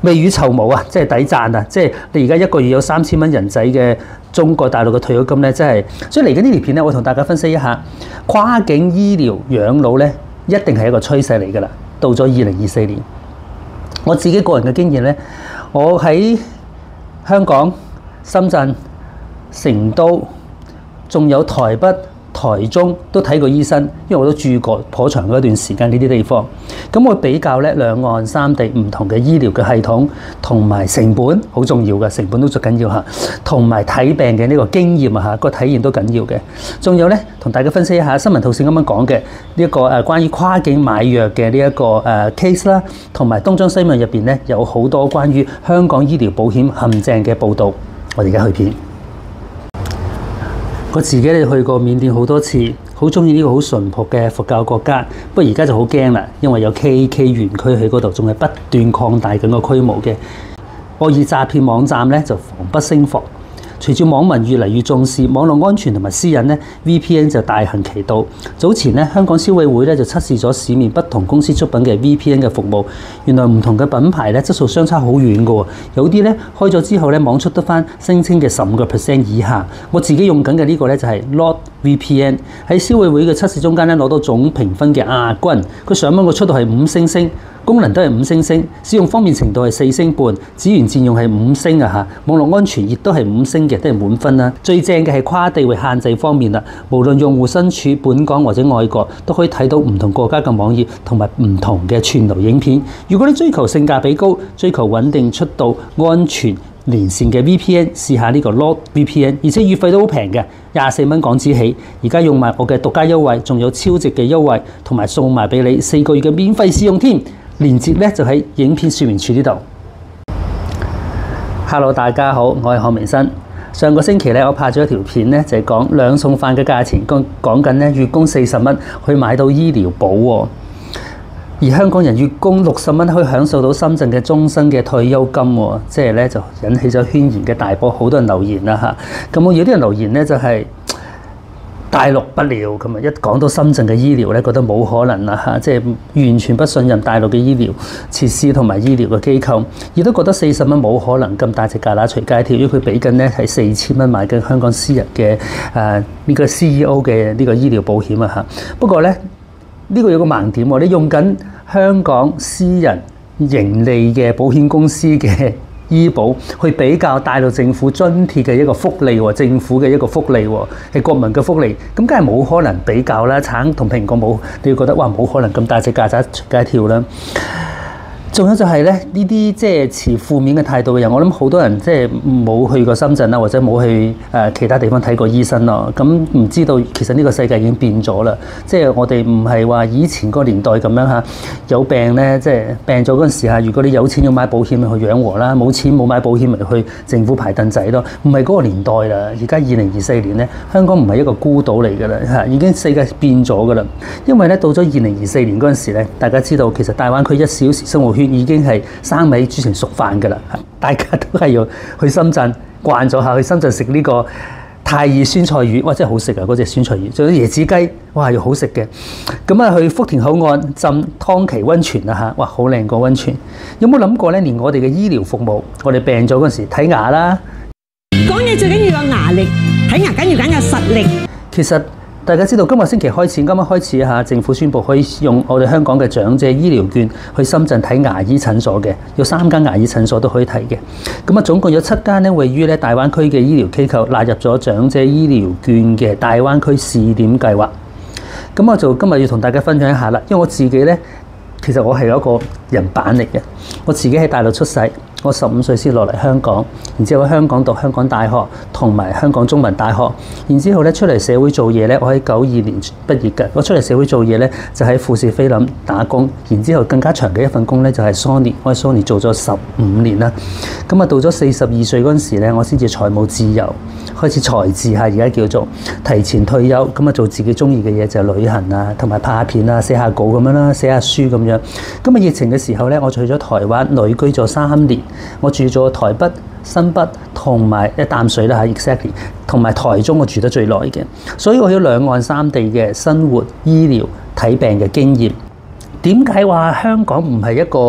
未雨綢繆啊，即係抵賺啊！即係你而家一個月有3000蚊人仔嘅中國大陸嘅退休金咧，真係。所以嚟緊呢條片咧，我同大家分析一下跨境醫療養老咧，一定係一個趨勢嚟㗎啦。到咗2024年，我自己個人嘅經驗咧，我喺香港、深圳、成都，仲有台北、台中都睇過醫生，因為我都住過頗長嗰段時間呢啲地方。咁我比較咧兩岸三地唔同嘅醫療嘅系統同埋成本，好重要嘅，成本都最緊要嚇，同埋睇病嘅呢個經驗啊嚇，個體驗都緊要嘅。仲有咧，同大家分析一下新聞套線咁樣講嘅呢一個關於跨境買藥嘅呢一個case 啦，同埋東張西望入邊咧有好多關於香港醫療保險陷阱嘅報導。我哋而家去片。我自己咧去過緬甸好多次，好中意呢個好淳樸嘅佛教國家。不過而家就好驚啦，因為有 KK 園區喺嗰度，仲係不斷擴大緊個規模嘅。惡意詐騙網站咧就防不勝防。隨住網民越嚟越重視網絡安全同埋私隱咧 ，VPN 就大行其道。早前咧，香港消委會咧就測試咗市面不同公司出品嘅 VPN 嘅服務，原來唔同嘅品牌咧質素相差好遠嘅喎。有啲咧開咗之後咧，網速得返聲稱嘅15% 以下。我自己用緊嘅呢個咧就係 NordVPN， 喺消委會嘅測試中間咧攞到總評分嘅亞軍。佢上網個速度係5星星。功能都係5星星，使用方便程度係4星半，資源佔用係5星啊嚇，網絡安全亦都係5星嘅，都係滿分啦。最正嘅係跨地域限制方面啦，無論用戶身處本港或者外國，都可以睇到唔同國家嘅網頁同埋唔同嘅串流影片。如果你追求性價比高、追求穩定速度、安全連線嘅 VPN， 試下呢個 NordVPN， 而且月費都好平嘅，24蚊港紙起。而家用埋我嘅獨家優惠，仲有超值嘅優惠，同埋送埋俾你4個月嘅免費試用添。連結咧就喺影片說明處呢度。Hello， 大家好，我係何明新。上個星期咧，我拍咗一條片咧，就係講兩餸飯嘅價錢，講緊咧月供40蚊可以買到醫療保喎。而香港人月供60蚊可以享受到深圳嘅終身嘅退休金喎，即係咧就引起咗軒然嘅大波，好多人留言啦嚇。咁我有啲人留言咧就係大陸不了咁啊！一講到深圳嘅醫療咧，覺得冇可能啦嚇，即係完全不信任大陸嘅醫療設施同埋醫療嘅機構，亦都覺得40蚊冇可能咁大隻蛤乸隨街跳，因為佢俾緊咧係4000蚊買緊香港私人嘅呢個 CEO 嘅呢個醫療保險啊嚇。不過咧呢個有個盲點喎，你用緊香港私人盈利嘅保險公司嘅醫保去比較大陸政府津貼嘅一個福利喎，政府嘅一個福利喎，係國民嘅福利，咁梗係冇可能比較啦。橙同蘋果冇，你要覺得哇冇可能咁大隻曱甴隨街跳啦。仲有就係咧，呢啲即係持負面嘅態度嘅人，我諗好多人即係冇去過深圳啦，或者冇去其他地方睇過醫生咯。咁唔知道其實呢個世界已經變咗啦。即係我哋唔係話以前個年代咁樣嚇，有病咧，即係病咗嗰陣時嚇，如果你有錢要買保險咪去養和啦，冇錢冇買保險咪去政府排凳仔咯。唔係嗰個年代啦。而家2024年咧，香港唔係一個孤島嚟㗎啦嚇，已經世界變咗㗎啦。因為咧到咗2024年嗰陣時咧，大家知道其實大灣區1小時生活圈已經係生米煮成熟飯㗎啦，大家都係要去深圳慣咗下，去深圳食呢個太二酸菜魚，哇真係好食啊！嗰隻酸菜魚，仲有椰子雞，哇要好食嘅。咁啊去福田口岸浸湯溪溫泉啊嚇，哇好靚個溫泉。有冇諗過咧？連我哋嘅醫療服務，我哋病咗嗰陣時睇牙啦， 講嘢最緊要有牙力，睇牙緊要緊有實力。 其實大家知道今個星期開始，今日開始嚇，政府宣布可以用我哋香港嘅長者醫療券去深圳睇牙醫診所嘅，有3間牙醫診所都可以睇嘅。咁啊，總共有7間咧位於咧大灣區嘅醫療機構納入咗長者醫療券嘅大灣區試點計劃。咁我就今日要同大家分享一下啦，因為我自己咧，其實我係一個人版嚟嘅，我自己喺大陸出世。我15歲先落嚟香港，然之後喺香港讀香港大學同埋香港中文大學，然之後咧出嚟社會做嘢咧，我喺92年畢業嘅。我出嚟社會做嘢咧，就喺富士菲林打工，然之後更加長嘅一份工咧就係 Sony， 我喺 Sony 做咗15年啦。咁啊到咗42歲嗰陣時咧，我先至財務自由，開始財自下，而家叫做提前退休。咁啊做自己中意嘅嘢就係旅行啊，同埋拍下片啊，寫下稿咁樣啦，寫下書咁樣。咁啊疫情嘅時候咧，我去咗台灣旅居咗3年。我住咗台北、新北同埋淡水啦嚇 ，exactly， 同埋台中我住得最耐嘅，所以我有兩岸三地嘅生活、醫療、睇病嘅經驗。點解話香港唔係一個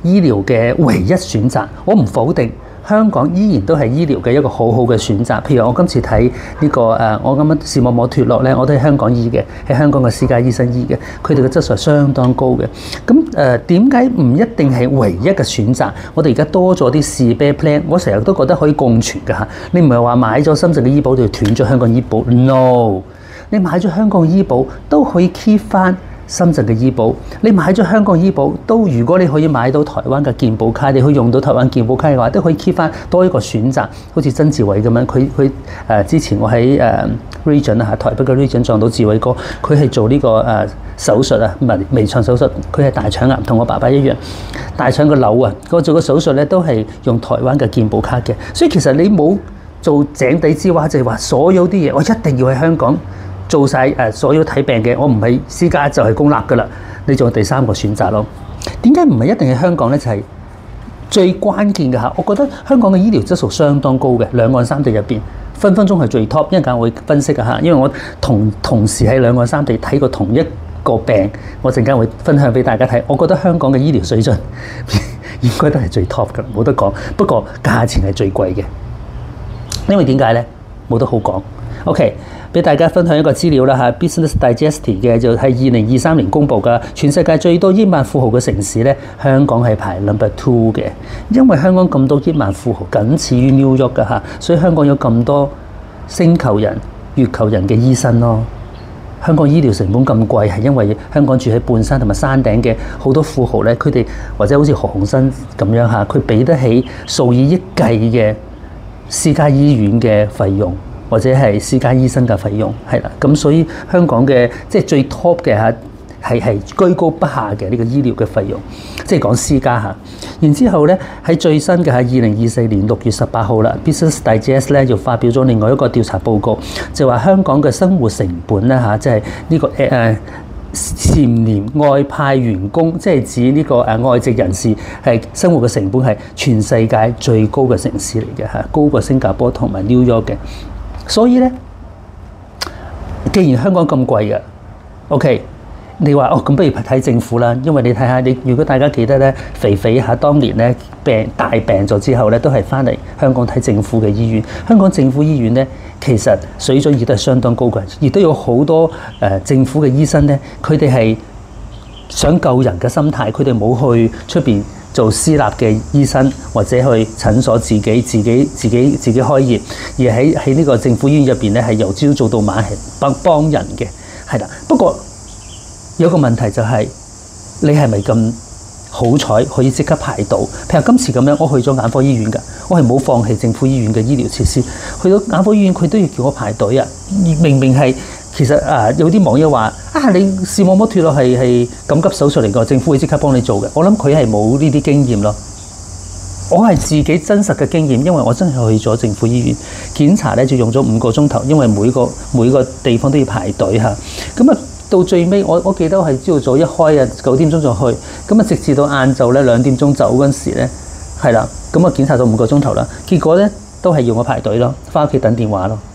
醫療嘅唯一選擇。我唔否定香港依然都係醫療嘅一個好好嘅選擇。譬如我今次睇呢個我咁樣視網膜脫落咧，我都係香港醫嘅，係香港嘅私家醫生醫嘅，佢哋嘅質素係相當高嘅。咁點解唔一定係唯一嘅選擇？我哋而家多咗啲試啤 plan， 我成日都覺得可以共存㗎嚇。你唔係話買咗深圳嘅醫保就斷咗香港醫保 ？No， 你買咗香港醫保都可以 keep 翻深圳嘅醫保，你買咗香港醫保都，如果你可以買到台灣嘅健保卡，你可以用到台灣健保卡嘅話，都可以 keep 翻多一個選擇。好似曾志偉咁樣，佢之前我喺region 啊，台北嘅 region 撞到志偉哥，佢係做呢個手術啊，唔係微創手術，佢係大腸癌，同我爸爸一樣，大腸個瘤啊，我做個手術咧都係用台灣嘅健保卡嘅。所以其實你冇做井底之蛙，就係話所有啲嘢我一定要喺香港做晒所有睇病嘅，我唔係私家就係公立噶啦。你做第三個選擇咯。點解唔係一定係香港咧？就係最關鍵嘅嚇。我覺得香港嘅醫療質素相當高嘅，兩岸三地入邊分分鐘係最 top。一陣間我會分析嘅嚇，因為我同時喺兩岸三地睇過同一個病，我陣間會分享俾大家睇。我覺得香港嘅醫療水準應該都係最 top 嘅，冇得講。不過價錢係最貴嘅，因為點解咧？冇得好講。OK。俾大家分享一個資料啦嚇 ，Business Digest 嘅就係2023年公佈嘅全世界最多億萬富豪嘅城市咧，香港係排 number 2嘅。因為香港咁多億萬富豪，僅次於 New York 嘅嚇，所以香港有咁多星球人、月球人嘅醫生咯。香港醫療成本咁貴，係因為香港住喺半山同埋山頂嘅好多富豪咧，佢哋或者好似何鴻燊咁樣嚇，佢俾得起數以億計嘅私家醫院嘅費用。或者係私家醫生嘅費用係啦，咁所以香港嘅即係最 top 嘅嚇係居高不下嘅呢個醫療嘅費用，即係講私家嚇。然之後咧喺最新嘅係2024年6月18號啦 ，Business Digest 咧就發表咗另外一個調查報告，就話香港嘅生活成本咧嚇，即係呢個蟬聯外派員工，即係指呢個外籍人士係生活嘅成本係全世界最高嘅城市嚟嘅嚇，高過新加坡同埋 New York 嘅。所以咧，既然香港咁貴嘅 ，OK， 你話咁不如睇政府啦，因為你睇下，如果大家記得咧，肥肥嚇當年咧大病咗之後咧，都係翻嚟香港睇政府嘅醫院。香港政府醫院咧，其實水準亦都係相當高嘅，亦都有好多政府嘅醫生咧，佢哋係想救人嘅心態，佢哋冇去出邊做私立嘅醫生或者去診所自己開業，而喺呢個政府醫院入邊咧，係由朝做到晚係幫人嘅，係啦。不過有個問題就係、你係咪咁好彩可以即刻排到？譬如今次咁樣，我去咗眼科醫院㗎，我係冇放棄政府醫院嘅醫療設施。去到眼科醫院，佢都要叫我排隊啊！明明係其實有啲網友話你視網膜脫落係緊急手術嚟㗎，政府會即刻幫你做嘅。我諗佢係冇呢啲經驗咯。我係自己真實嘅經驗，因為我真係去咗政府醫院檢查咧，就用咗5個鐘頭，因為每個地方都要排隊嚇。咁啊，到最尾我記得係朝早一開9點鐘就去，咁啊直至到晏晝咧2點鐘走嗰陣時咧，係啦，咁啊檢查到5個鐘頭啦，結果咧都係要我排隊咯，翻屋企等電話咯。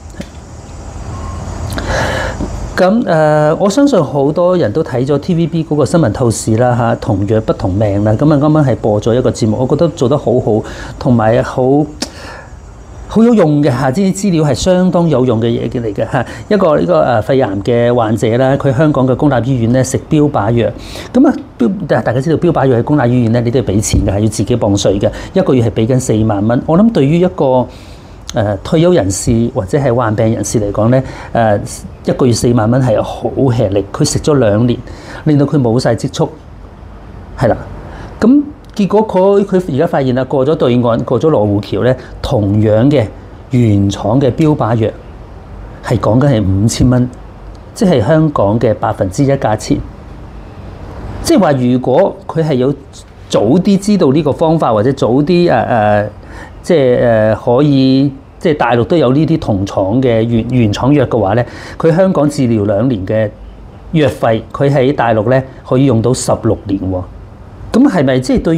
咁我相信好多人都睇咗 TVB 嗰個新聞透視啦嚇，同藥不同命啦。咁啊啱啱係播咗一個節目，我覺得做得好好，同埋好有用嘅嚇，啲資料係相當有用嘅嘢嚟嘅嚇。一個呢個肺癌嘅患者啦，佢香港嘅公立醫院咧食標靶藥，咁啊大家知道標靶藥喺公立醫院咧，你都要俾錢嘅，係要自己磅稅嘅，一個月係俾緊4萬蚊。我諗對於一個退休人士或者係患病人士嚟講咧，一個月4萬蚊係好吃力。佢食咗2年，令到佢冇晒積蓄，係啦。咁結果佢而家發現啦，過咗對岸，過咗羅湖橋咧，同樣嘅原廠嘅標靶藥係講緊係5000蚊，即係香港嘅1%價錢。即係話，如果佢係有早啲知道呢個方法，或者早啲即係可以，即係大陸都有呢啲同廠嘅原廠藥嘅話咧，佢香港治療2年嘅藥費，佢喺大陸咧可以用到16年喎。咁係咪即係對於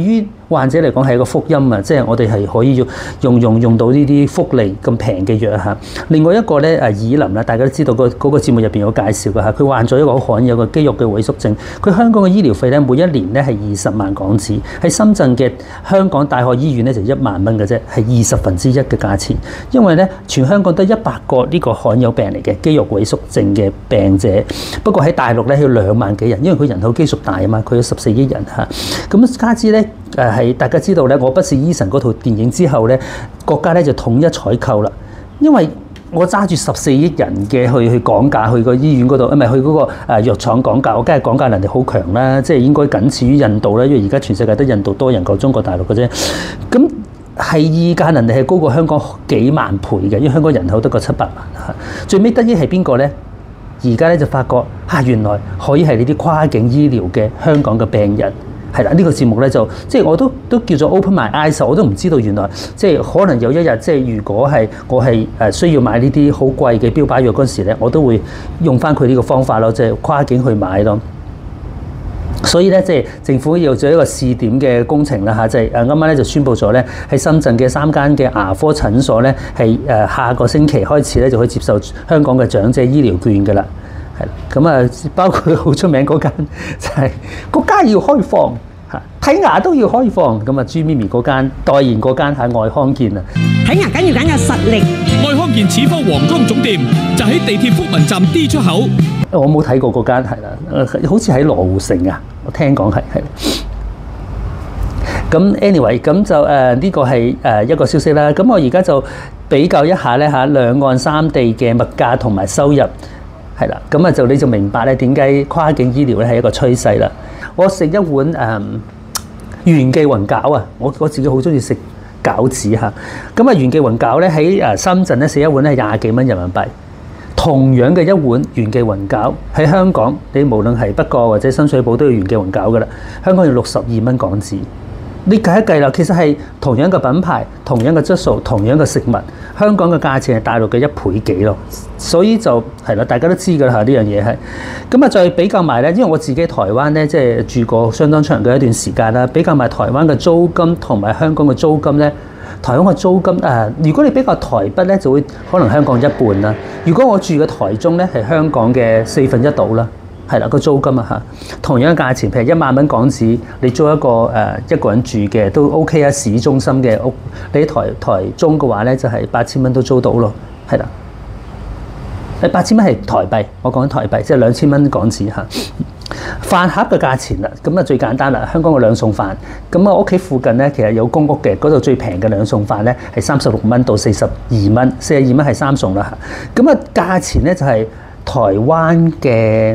患者嚟講係一個福音啊！即係我哋係可以用到呢啲福利咁平嘅藥嚇。另外一個咧爾林啦，大家都知道嗰個節目入邊有介紹嘅嚇，佢患咗一個好罕有嘅肌肉嘅萎縮症，佢香港嘅醫療費咧每一年咧係20萬港紙，喺深圳嘅香港大學醫院咧就1萬蚊嘅啫，係1/20嘅價錢。因為咧全香港得100個呢個罕有病嚟嘅肌肉萎縮症嘅病者，不過喺大陸咧要2萬幾人，因為佢人口基數大啊嘛，佢有14億人嚇。咁加之咧係大家知道咧，我不是醫生嗰套電影之後咧，國家咧就統一採購啦，因為我揸住14億人嘅去講價，去個醫院嗰度，去嗰個藥廠講價，我梗係講價能力好強啦，即係應該僅次於印度啦，因為而家全世界得印度多人過中國大陸嘅啫。咁係議價能力係高過香港幾萬倍嘅，因為香港人口得個700萬。最尾得益係邊個咧？而家咧就發覺原來可以係呢啲跨境醫療嘅香港嘅病人。係啦，呢個節目咧就即係我都叫做 open my eyes， 我都唔知道原來即係可能有一日即係如果係我係需要買呢啲好貴嘅標靶藥嗰時咧，我都會用翻佢呢個方法咯，即係跨境去買咯。所以咧，即係政府要做一個試點嘅工程啦嚇，即係啱啱咧就宣布咗咧，喺深圳嘅3間嘅牙科診所咧，係下個星期開始咧就可以接受香港嘅長者醫療券㗎啦。咁啊，包括好出名嗰間就係國家要開放嚇，睇牙都要開放。咁啊，朱咪咪嗰間代言嗰間係愛康健啊， 睇牙緊要揀有實力。 愛康健始科皇崗總店就喺地鐵福民站 D 出口。 我冇睇過嗰間係啦，好似喺羅湖城啊，我聽講係。咁 anyway， 咁就呢個係一個消息啦。咁我而家就比較一下咧嚇，兩岸三地嘅物價同埋收入。係啦，咁啊就你就明白咧點解跨境醫療咧係一個趨勢啦。我食一碗元記雲餃啊，我自己好中意食餃子嚇。咁啊元記雲餃咧喺深圳咧食一碗咧20幾蚊人民幣，同樣嘅一碗元記雲餃喺香港，你無論係北角或者深水埗都要元記雲餃噶啦，香港要62蚊港紙。你計一計啦，其實係同樣嘅品牌、同樣嘅質素、同樣嘅食物，香港嘅價錢係大陸嘅1倍幾咯，所以就係啦，大家都知㗎啦嚇，呢樣嘢係。咁啊，再比較埋咧，因為我自己台灣咧，即係住過相當長嘅一段時間啦，比較埋台灣嘅租金同埋香港嘅租金咧，台灣嘅租金如果你比較台北咧，就會可能香港一半啦。如果我住嘅台中咧，係香港嘅1/4到啦。係啦，個租金啊嚇，同樣嘅價錢，譬如1萬蚊港紙，你租一個一個人住嘅都 OK 啊，市中心嘅屋，你喺台中嘅話咧，就係8000蚊都租到咯，係啦。8000蚊係台幣，我講緊台幣，即係2000蚊港紙嚇。飯盒嘅價錢啦，咁啊最簡單啦，香港嘅兩餸飯，咁啊屋企附近咧其實有公屋嘅，嗰度最平嘅兩餸飯咧係36蚊到42蚊，42蚊係3餸啦嚇。咁啊價錢咧就係台灣嘅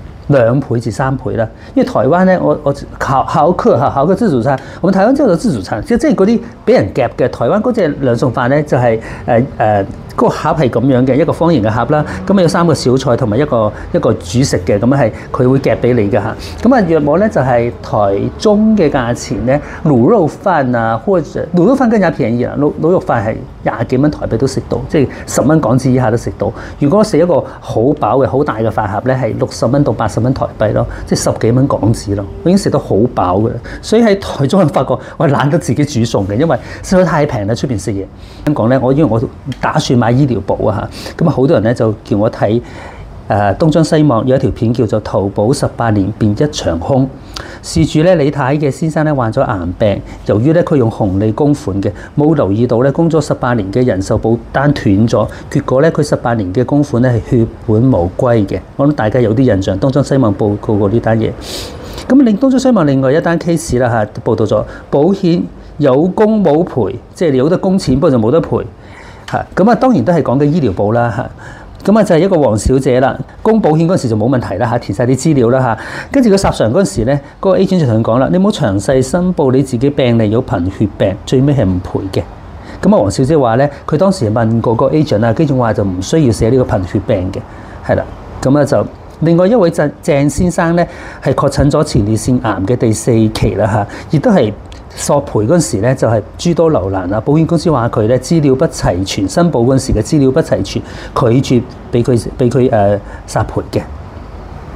2倍至3倍啦，因為台灣咧，我考個自助餐，我們台灣叫做自助餐，即係嗰啲俾人夾嘅。台灣嗰隻兩餸飯咧就係嗰個盒係咁樣嘅，一個方形嘅盒啦，咁啊有3個小菜同埋一個主食嘅，咁樣係佢會夾俾你嘅嚇。咁啊約莫咧就係台中嘅價錢咧，滷肉飯啊，或者滷肉飯更加便宜啦，滷肉飯係20幾蚊台幣都食到，即係10蚊港紙以下都食到。如果食一個好飽嘅好大嘅飯盒咧，係60蚊到80蚊台幣咯，即係10幾蚊港紙咯，我已經食得好飽嘅啦。所以喺台中我發覺我係懶得自己煮餸嘅，因為實在太平啦，出邊食嘢。香港咧，因為我打算買醫療保啊嚇，咁啊好多人咧就叫我睇東張西望有一條片叫做投保18年變一場空。事主咧李太嘅先生咧患咗癌病，由於咧佢用紅利供款嘅，冇留意到咧供咗18年嘅人壽保單斷咗，結果咧佢18年嘅供款咧係血本無歸嘅。我諗大家有啲印象，東張西望報告過呢單嘢。咁東張西望另外一單 case 啦嚇，報道咗保險有供冇賠，即係你有得供錢，不過就冇得賠嚇。咁啊當然都係講緊醫療保啦嚇。咁啊就係一個黃小姐啦，供保險嗰陣時就冇問題啦嚇，填晒啲資料啦嚇，跟住佢索償嗰陣時咧，嗰個 agent 就同佢講啦，你冇詳細申報你自己病歷有貧血病，最尾係唔賠嘅。咁啊黃小姐話咧，佢當時問過個 agent 啊，跟住話就唔需要寫呢個貧血病嘅，係啦。咁啊就另外一位鄭先生咧係確診咗前列腺癌嘅第4期啦嚇，亦都係索賠嗰陣時咧就係諸多留難啦，保險公司話佢咧資料不齊全，申報嗰陣時嘅資料不齊全，拒絕俾佢索賠嘅。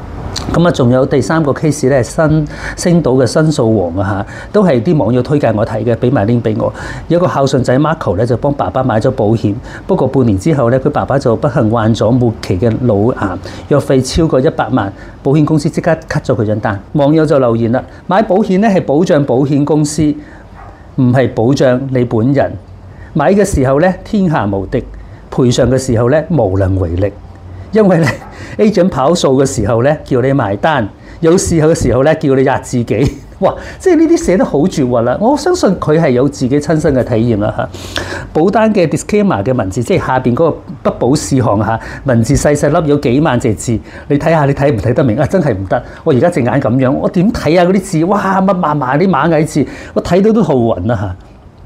咁啊，仲有第三個 case 咧，星島嘅申訴王啊嚇，都係啲網友推介我睇嘅，俾埋 link 俾我。有個孝順仔 Marco 咧，就幫爸爸買咗保險，不過半年之後咧，佢爸爸就不幸患咗末期嘅腦癌，藥費超過100萬，保險公司即刻 cut 咗佢張單。網友就留言啦：買保險咧係保障保險公司，唔係保障你本人。買嘅時候咧天下無敵，賠償嘅時候咧無能為力。因為咧 agent 跑數嘅時候咧叫你埋單，有事嘅時候咧叫你壓自己，哇！即係呢啲寫得好絕核啦。我相信佢係有自己親身嘅體驗啦嚇。保單嘅 disclaimer 嘅文字，即係下邊嗰個不保事項嚇，文字細細粒有幾萬隻字，你睇下你睇唔睇得明啊？真係唔得，我而家隻眼咁樣，我點睇啊嗰啲字？哇！密麻麻啲螞蟻字，我睇到都頭暈啦嚇。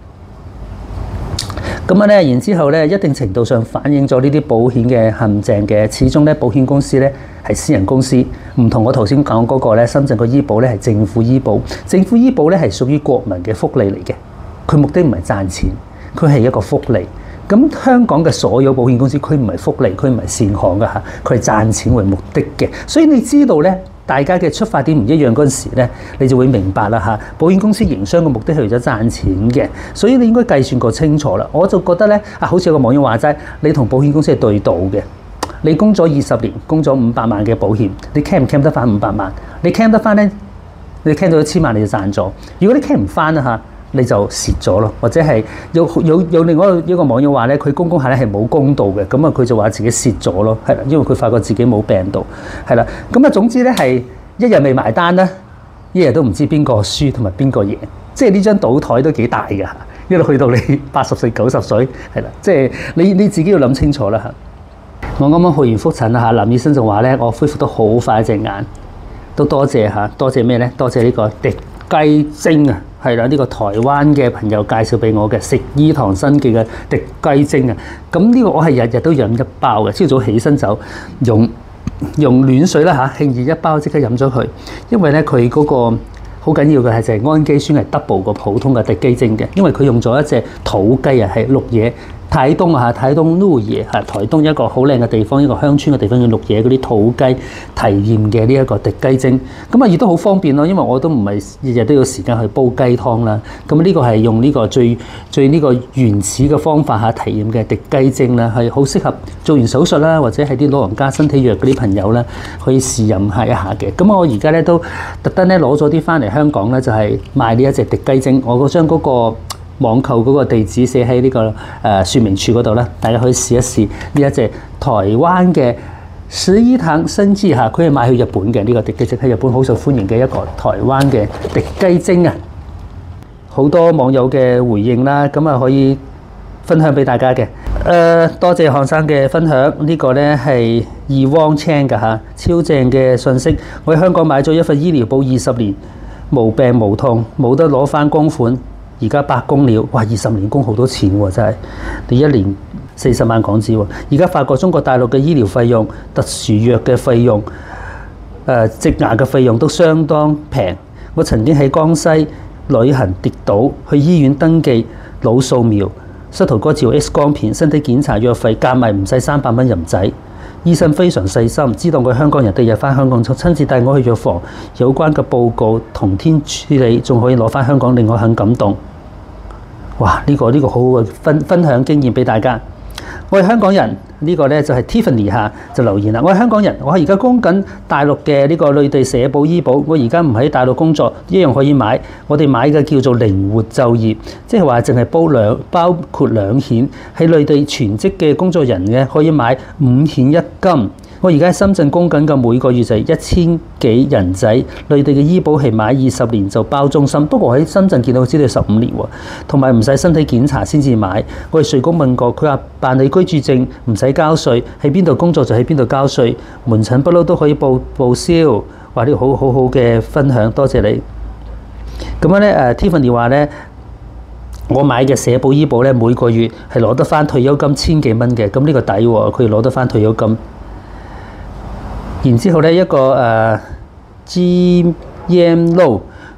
咁啊咧，然之後咧，一定程度上反映咗呢啲保險嘅陷阱嘅。始終咧，保險公司咧係私人公司，唔同我頭先講嗰個咧，深圳個醫保咧係政府醫保。政府醫保咧係屬於國民嘅福利嚟嘅，佢目的唔係賺錢，佢係一個福利。咁香港嘅所有保險公司，佢唔係福利，佢唔係善行㗎嚇，佢係賺錢為目的嘅。所以你知道咧，大家嘅出發點唔一樣嗰陣時咧，你就會明白啦嚇。保險公司營商嘅目的係為咗賺錢嘅，所以你應該計算過清楚啦。我就覺得咧，好似有個網友話齋，你同保險公司係對賭嘅。你供咗20年，供咗500萬嘅保險，你 claim 唔 claim 得翻500萬？你 claim 得翻咧，你 claim 到1000萬你就賺咗。如果你 claim 唔翻啦嚇，你就蝕咗咯，或者係有另外一個網友話咧，佢供下咧係冇供到嘅，咁啊佢就話自己蝕咗咯，係啦，因為佢發覺自己冇病到，係啦，咁啊總之咧係一日未埋單咧，一日都唔知邊個輸同埋邊個贏，即係呢張賭台都幾大㗎，一路去到你80歲90歲，係啦，即係你自己要諗清楚啦嚇。我啱啱去完覆診啦嚇，林醫生就話咧，我恢復得好快隻眼，都多謝嚇，多謝咩咧？多謝呢個滴雞精啊！係啦，呢個台灣嘅朋友介紹俾我嘅食醫堂新記嘅滴雞精啊！咁呢個我係日日都飲一包嘅，朝早起身就用暖水啦嚇，輕易一包即刻飲咗佢，因為咧佢嗰個好緊要嘅係就係氨基酸係 double 過普通嘅滴雞精嘅，因為佢用咗一隻土雞啊，係綠野。台東啊，台東鹿野係台東一個好靚嘅地方，一個鄉村嘅地方叫鹿野，嗰啲土雞提煉嘅呢一個滴雞精，咁啊亦都好方便咯，因為我都唔係日日都有時間去煲雞湯啦。咁呢個係用呢個最呢個原始嘅方法嚇提煉嘅滴雞精啦，係好適合做完手術啦，或者係啲老人家身體弱嗰啲朋友啦，可以試飲一下嘅。咁我而家咧都特登咧攞咗啲翻嚟香港咧，就係賣呢一隻滴雞精。我將嗰個網購嗰個地址寫喺呢個說明處嗰度啦，大家可以試一試呢一隻台灣嘅食醫堂新記嚇，佢係賣去日本嘅呢個滴雞精，喺日本好受歡迎嘅一個台灣嘅滴雞精啊！好多網友嘅回應啦，咁啊可以分享俾大家嘅。多謝漢生嘅分享，呢個咧係Yvonne Chan㗎嚇，超正嘅信息。我喺香港買咗一份醫療保20年，無病無痛，冇得攞翻供款。而家白供了，哇！20年供好多錢喎，真係你1年40萬港紙喎。而家發覺中國大陸嘅醫療費用、特殊藥嘅費用、植牙嘅費用都相當平。我曾經喺江西旅行跌倒，去醫院登記腦掃描、膝頭哥照 X 光片、身體檢查藥費加埋唔使300蚊人仔。醫生非常細心，知道我香港人第日返香港就親自帶我去藥房，有關嘅報告同天處理，仲可以攞返香港，令我很感動。哇！呢個好好嘅分享經驗俾大家。我係香港人，呢個咧就係 Tiffany 嚇就留言啦。我係香港人，我而家供緊大陸嘅呢個內地社保醫保，我而家唔喺大陸工作，一樣可以買。我哋買嘅叫做靈活就業，即係話淨係包括2險，喺內地全職嘅工作人嘅可以買5險1金。我而家喺深圳供緊嘅每個月就係1000幾人仔，內地嘅醫保係買20年就包終身，不過我喺深圳見到資料15年喎，同埋唔使身體檢查先至買。我哋稅局問過，佢話辦理居住證唔使交稅，喺邊度工作就喺邊度交稅，門診不嬲都可以報銷。話呢個好好嘅分享，多謝你。咁樣咧，Tiffany 話咧，我買嘅社保醫保咧每個月係攞得翻退休金1000幾蚊嘅，咁呢個抵喎，佢攞得翻退休金。然之後咧，一個GM Low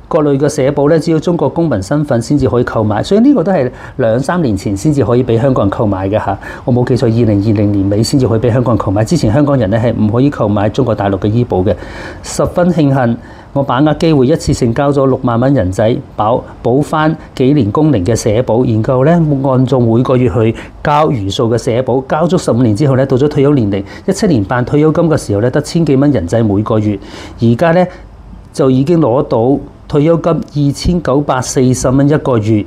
各類嘅社保咧，只要中國公民身份先至可以購買，所以呢個都係2-3年前先至可以俾香港人購買嘅嚇。我冇記錯，2020年尾先至可以俾香港人購買，之前香港人咧係唔可以購買中國大陸嘅醫保嘅。十分慶幸我把握機會一次性交咗6萬蚊人仔，補翻幾年工齡嘅社保，然後咧按照每個月去交餘數嘅社保，交足15年之後咧，到咗退休年齡17年半退休金嘅時候咧，得1000幾蚊人仔每個月，而家咧就已經攞到退休金2940蚊一個月。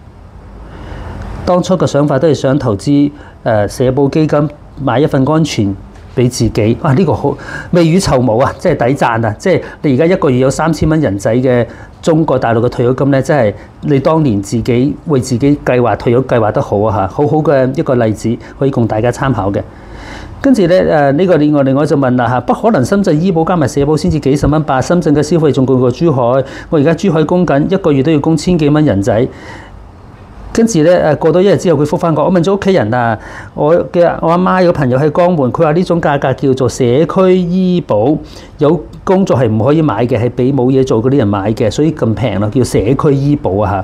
當初嘅想法都係想投資社保基金，買一份安全俾自己。哇！呢個好未雨綢繆啊，即係抵讚啊！即係你而家一個月有3000蚊人仔嘅中國大陸嘅退休金咧，真係你當年自己為自己計劃退休計劃得好啊嚇，好好嘅一個例子，可以供大家參考嘅。跟住咧呢個另外就問啦嚇，不可能深圳醫保加埋社保先至幾十蚊吧？深圳嘅消費仲貴過珠海，我而家珠海供緊一個月都要供1000幾蚊人仔。跟住咧過多1日之後，佢覆返我問咗屋企人啊，我阿媽有朋友喺江門，佢話呢種價格叫做社區醫保，有工作係唔可以買嘅，係俾冇嘢做嗰啲人買嘅，所以咁平咯，叫社區醫保啊嚇。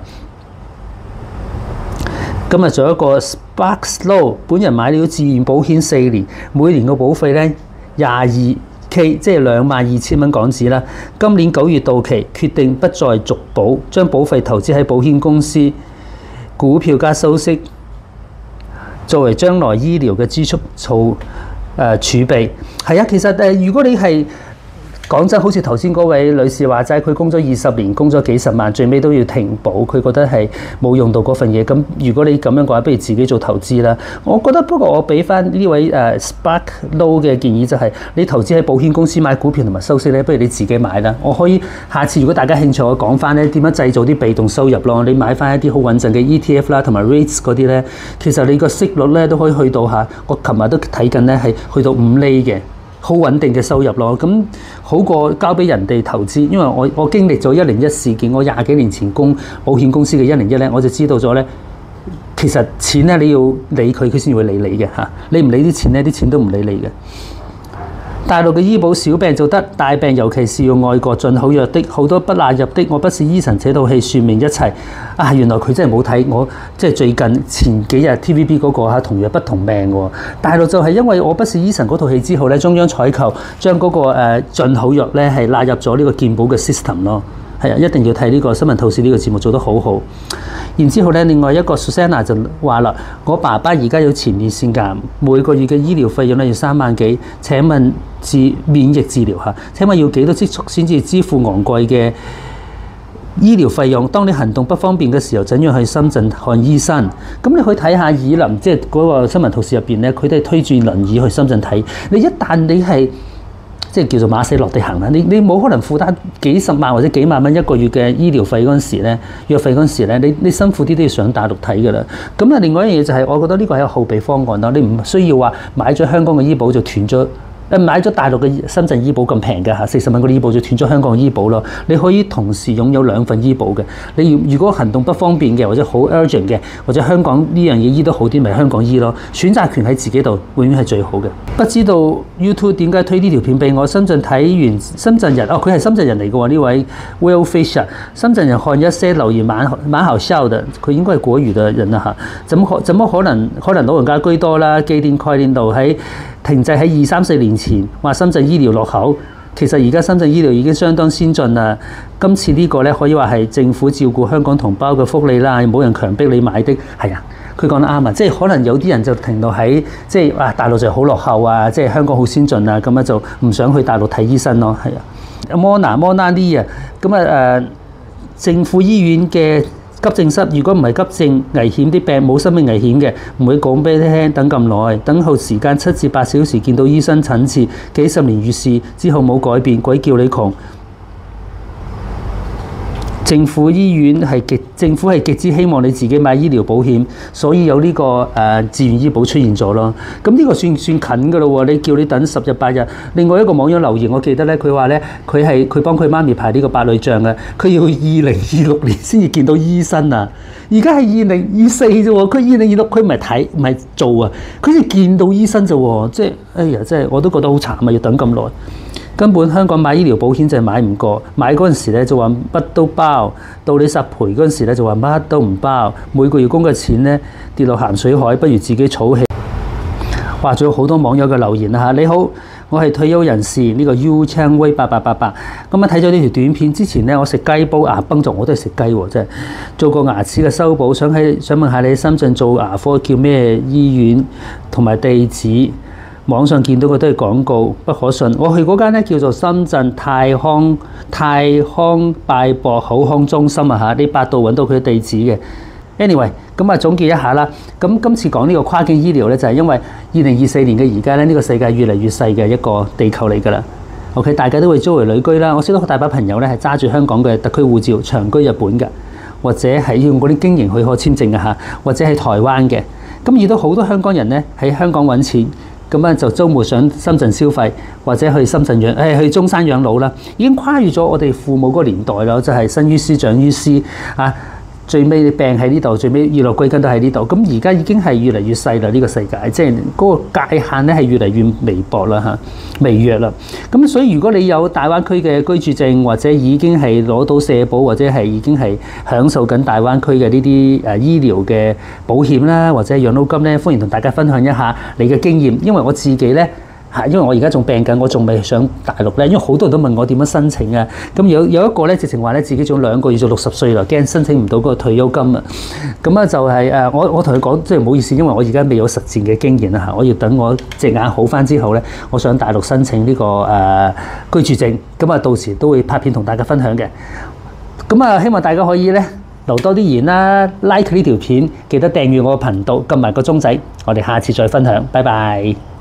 今日仲有一個 Spark Slow， 本人買了自願保險4年，每年嘅保費咧22K， 即係22,000蚊港紙啦。今年9月到期，決定不再續保，將保費投資喺保險公司股票加收息，作為將來醫療嘅支出儲備。係啊，其實如果你係講真，好似頭先嗰位女士話齋，佢供咗20年，供咗幾十萬，最尾都要停保，佢覺得係冇用到嗰份嘢。咁如果你咁樣嘅話，不如自己做投資啦。我覺得不過我俾翻呢位Spark Low 嘅建議就係，你投資喺保險公司買股票同埋收息咧，不如你自己買啦。我可以下次如果大家興趣，我講翻咧點樣製造啲被動收入咯。你買翻一啲好穩陣嘅 ETF 啦，同埋 REITs 嗰啲咧，其實你個息率咧都可以去到嚇。我琴日都睇緊咧係去到5厘嘅。好穩定嘅收入咯，咁好過交俾人哋投資，因為我經歷咗101事件，我20幾年前供保險公司嘅101咧，我就知道咗咧，其實錢咧你要理佢，佢先會理你嘅嚇，你唔理啲錢咧，啲錢都唔理你嘅。大陸嘅醫保小病就得，大病尤其是用外國進口藥的，好多不納入的。我不是醫神，這套戲説明一切。啊，原來佢真係冇睇我，即係最近前幾日 TVB 嗰個同藥不同命喎。大陸就係因為我不是醫神嗰套戲之後咧，中央採購將嗰個進口藥咧係納入咗呢個健保嘅 system 咯。係啊，一定要睇呢個新聞透視呢個節目做得好好。然之後咧，另外一個 Susanna 就話啦，我爸爸而家有前列腺癌，每個月嘅醫療費用咧要3萬幾。請問免疫治療嚇？請問要幾多積蓄先至支付昂貴嘅醫療費用？當你行動不方便嘅時候，怎樣去深圳看醫生？咁你去睇下以林，即係嗰個新聞透視入邊咧，佢都係推住輪椅去深圳睇。你一旦你係即係叫做馬死落地行啦，你冇可能負擔幾十萬或者幾萬蚊一個月嘅醫療費嗰陣時咧，藥費嗰陣時咧，你辛苦啲都要上大陸睇㗎啦。咁啊，另外一樣嘢就係，我覺得呢個係一個後備方案咯。你唔需要話買咗香港嘅醫保就斷咗。買咗大陸嘅深圳醫保咁平嘅嚇，40蚊嗰啲醫保就斷咗香港嘅醫保咯。你可以同時擁有2份醫保嘅。你如果行動不方便嘅，或者好 urgent 嘅，或者香港呢樣嘢醫得好啲，咪香港醫咯。選擇權喺自己度，永遠係最好嘅。不知道 YouTube 點解推呢條片俾我？深圳睇完深圳人，佢係深圳人嚟嘅喎，呢位 Will Fisher。深圳人看一些留言蠻好笑嘅，佢應該係國語嘅人啦嚇。怎麼可能老人家居多啦？既定概念度喺停滯喺2、3、4年前，話深圳醫療落後，其實而家深圳醫療已經相當先進啦。今次呢個咧可以話係政府照顧香港同胞嘅福利啦，冇人強迫你買的。係啊，佢講得啱啊，即係可能有啲人就停到喺即係大陸就好落後啊，即係香港好先進啊，咁樣就唔想去大陸睇醫生咯。係啊，Mona Lee 啊，咁啊政府醫院嘅急症室，如果唔係急症危險啲病，冇生命危險嘅，唔會講俾你聽等咁耐，等候時間7至8小時見到醫生診治，幾十年如是之後冇改變，鬼叫你窮。政府醫院政府係極之希望你自己買醫療保險，所以有呢個自願醫保出現咗咯。咁呢個算近㗎咯喎，你叫你等10日8日。另外一個網友留言，我記得咧，佢話咧佢幫佢媽咪排呢個白內障嘅，佢要2026年先至見到醫生啊。而家係2024啫喎，佢2026佢唔係做啊，佢先見到醫生啫喎，即係哎呀，即係我都覺得好慘啊，要等咁耐。 根本香港買醫療保險就係買唔過，買嗰陣時咧就話乜都包，到你實賠嗰陣時咧就話乜都唔包，每個月供嘅錢咧跌落鹹水海，不如自己儲起。話咗好多網友嘅留言啦嚇，你好，我係退休人士，呢個 U Chang Wei 8888，咁啊睇咗呢條短片之前咧，我食雞煲牙崩咗，我都係食雞喎，真係做過牙齒嘅修補，想問下你喺深圳做牙科叫咩醫院同埋地址？網上見到嘅都係廣告，不可信。我去嗰間咧叫做深圳泰康拜博口腔中心啊嚇，你百度揾到佢地址嘅。Anyway， 咁啊總結一下啦。咁今次講呢個跨境醫療咧，就係因為2024年嘅而家咧，呢個世界越嚟越細嘅一個地球嚟㗎啦。OK， 大家都會租為旅居啦。我識到大把朋友咧係揸住香港嘅特區護照長居日本㗎，或者係用嗰啲經營許可簽證嘅嚇，或者係台灣嘅。咁遇到好多香港人咧喺香港揾錢。咁啊，就週末上深圳消費，或者去深圳去中山養老啦，已經跨越咗我哋父母嗰個年代啦，就係生於斯長於斯啊。最尾病喺呢度，最尾娛樂歸根都喺呢度。咁而家已經係越嚟越細啦，呢個世界，即係嗰個界限咧係越嚟越微薄啦嚇，微弱啦。咁所以如果你有大灣區嘅居住證，或者已經係攞到社保，或者係已經係享受緊大灣區嘅呢啲醫療嘅保險啦，或者養老金咧，歡迎同大家分享一下你嘅經驗，因為我自己咧。因為我而家仲病緊，我仲未上大陸咧。因為好多人都問我點樣申請啊。咁有一個咧，直情話咧自己仲2個月就60歲啦，驚申請唔到嗰個退休金啊。咁啊就係我同佢講，即係唔好意思，因為我而家未有實戰嘅經驗啦嚇。我要等我隻眼好翻之後咧，我上大陸申請呢個居住證。咁啊到時都會拍片同大家分享嘅。咁啊希望大家可以咧留多啲言啦 ，like 呢條片，記得訂閱我個頻道，撳埋個鐘仔。我哋下次再分享，拜拜。